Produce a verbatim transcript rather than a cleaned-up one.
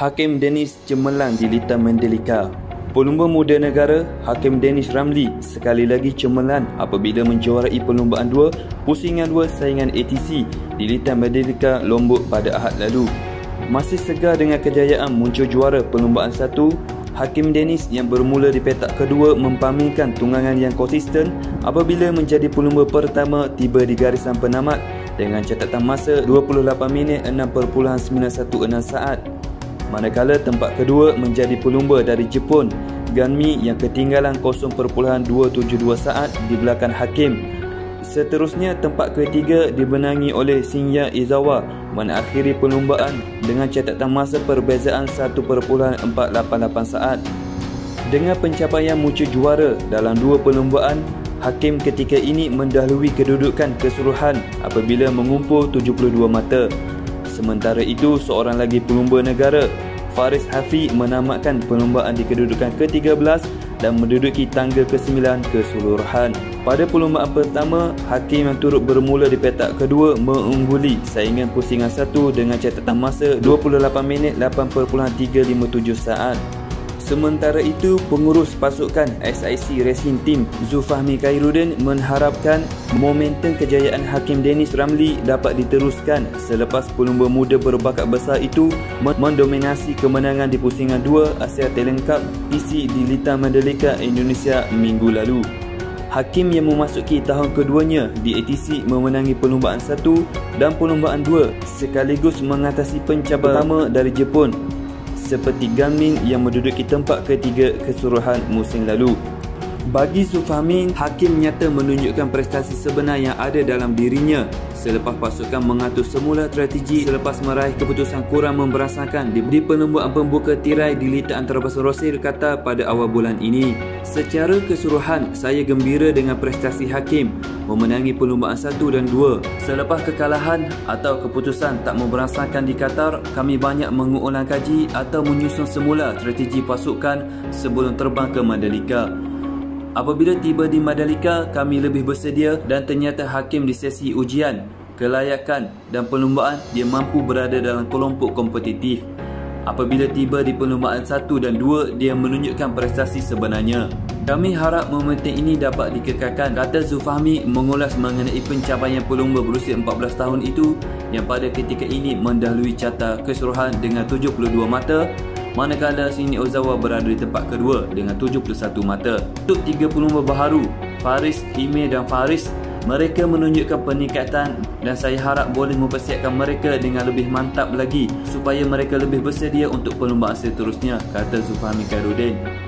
Hakim Dennis cemerlang di Lita Mandalika. Pelumba muda negara Hakim Dennis Ramli sekali lagi cemerlang apabila menjuarai perlumbaan dua pusingan dua saingan A T C di Lita Mandalika, Lombok pada Ahad lalu. Masih segar dengan kejayaan muncul juara perlumbaan satu, Hakim Dennis yang bermula di petak kedua mempamerkan tunggangan yang konsisten apabila menjadi pelumba pertama tiba di garisan penamat dengan catatan masa dua puluh lapan minit enam perpuluhan sembilan satu enam saat. Manakala tempat kedua menjadi pelumba dari Jepun, Ganmi yang ketinggalan kosong perpuluhan dua tujuh dua saat di belakang Hakim. Seterusnya tempat ketiga dibenangi oleh Shinya Izawa mengakhiri perlumbaan dengan catatan masa perbezaan satu perpuluhan empat lapan lapan saat. Dengan pencapaian muncul juara dalam dua perlumbaan, Hakim ketika ini mendahului kedudukan keseluruhan apabila mengumpul tujuh puluh dua mata. Sementara itu, seorang lagi pelumba negara, Faris Hafi, menamatkan perlumbaan di kedudukan ke tiga belas dan menduduki tangga ke sembilan keseluruhan. Pada perlumbaan pertama, Hakim yang turut bermula di petak kedua mengungguli saingan pusingan satu dengan catatan masa dua puluh lapan minit lapan perpuluhan tiga lima tujuh saat. Sementara itu, pengurus pasukan S I C Racing Team Zulfahmi Khairuddin mengharapkan momentum kejayaan Hakim Dennis Ramli dapat diteruskan selepas pelumba muda berbakat besar itu mendominasi kemenangan di pusingan dua Asia Talent Cup P C di Lita Mandalika, Indonesia minggu lalu. Hakim yang memasuki tahun keduanya di A T C memenangi perlumbaan satu dan perlumbaan dua sekaligus mengatasi pencapaian pertama dari Jepun seperti Ganmin yang menduduki tempat ketiga keseluruhan musim lalu. Bagi Zulfahmi, Hakim nyata menunjukkan prestasi sebenar yang ada dalam dirinya selepas pasukan mengatur semula strategi selepas meraih keputusan kurang memberasakan di, di perlumbaan pembuka tirai di Lita Antarabangsa Rosyl, Qatar pada awal bulan ini. Secara keseluruhan, saya gembira dengan prestasi Hakim memenangi perlumbaan satu dan dua. Selepas kekalahan atau keputusan tak memberasakan di Qatar, kami banyak mengulang kaji atau menyusun semula strategi pasukan sebelum terbang ke Mandalika. Apabila tiba di Mandalika, kami lebih bersedia dan ternyata Hakim di sesi ujian kelayakan dan perlumbaan dia mampu berada dalam kelompok kompetitif. Apabila tiba di perlumbaan satu dan dua, dia menunjukkan prestasi sebenarnya. Kami harap momentum ini dapat dikekalkan, kata Zulfahmi mengulas mengenai pencapaian pelumba berusia empat belas tahun itu yang pada ketika ini mendahului carta keseluruhan dengan tujuh puluh dua mata, manakala Shinya Izawa berada di tempat kedua dengan tujuh puluh satu mata. Untuk tiga pelumba baharu, Faris, Hime dan Faris, mereka menunjukkan peningkatan dan saya harap boleh mempersiapkan mereka dengan lebih mantap lagi supaya mereka lebih bersedia untuk perlumbaan seterusnya, kata Zulfahmi Khairuddin.